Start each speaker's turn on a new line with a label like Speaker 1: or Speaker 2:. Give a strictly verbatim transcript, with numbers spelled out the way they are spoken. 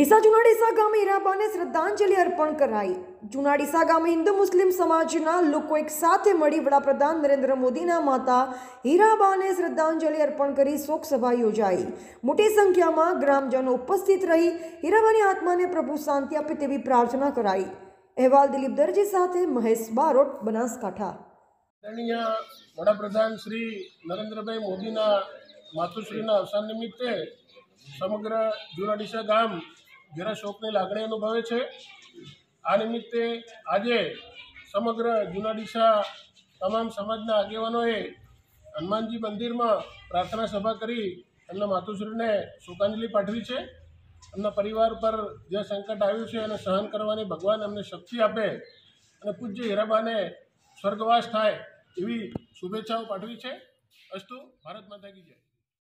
Speaker 1: ડીસા જૂના ડીસા ગામે હીરાબાને શ્રદ્ધાંજલિ અર્પણ કરાઈ। જૂના ડીસા ગામે હિન્દુ મુસ્લિમ સમાજના લોકો એક સાથે મળી વડાપ્રધાન નરેન્દ્ર મોદીના માતા હીરાબાને શ્રદ્ધાંજલિ અર્પણ કરી શોક સભા યોજાઈ। મોટી સંખ્યામાં ગ્રામજનો ઉપસ્થિત રહી હીરાબાની આત્માને પ્રભુ શાંતિ આપે તેવી પ્રાર્થના કરાઈ। અહેવાલ દિલીપ દરજી સાથે મહેશ બારોટ, બનાસકાંઠા।
Speaker 2: વડાપ્રધાન શ્રી નરેન્દ્રભાઈ મોદીના માતુશ્રીના અવસાન નિમિત્તે સમગ્ર જૂના ડીસા ગામ ઘેરા શોકની લાગણી અનુભવે છે। આ નિમિત્તે આજે સમગ્ર જૂના ડીસા તમામ સમાજના આગેવાનોએ હનુમાનજી મંદિરમાં પ્રાર્થના સભા કરી એમના માતુશ્રીને શોકાંજલિ પાઠવી છે। એમના પરિવાર પર જે સંકટ આવ્યું છે એને સહન કરવાની ભગવાન એમને શક્તિ આપે અને પૂજ્ય હીરાબાને સ્વર્ગવાસ થાય એવી શુભેચ્છાઓ પાઠવી છે। અસ્તુ, ભારત માતા કી જય।